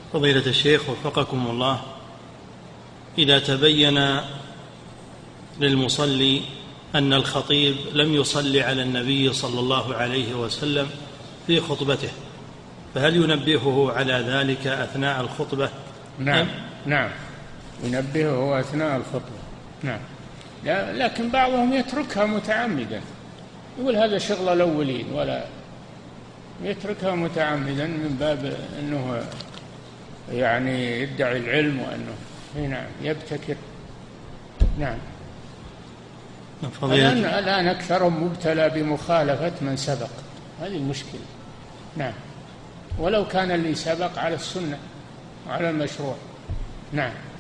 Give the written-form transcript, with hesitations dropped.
فضيلة الشيخ وفقكم الله، إذا تبين للمصلي أن الخطيب لم يصلي على النبي صلى الله عليه وسلم في خطبته، فهل ينبهه على ذلك أثناء الخطبة؟ نعم ينبهه أثناء الخطبة، نعم. لكن بعضهم يتركها متعمدا، يقول هذا شغل الأولين، ولا يتركها متعمدا من باب أنه يعني يدعي العلم وأنه نعم يبتكر. نعم. الآن أكثرهم مبتلى بمخالفة من سبق، هذه المشكلة. نعم، ولو كان اللي سبق على السنة وعلى المشروع. نعم.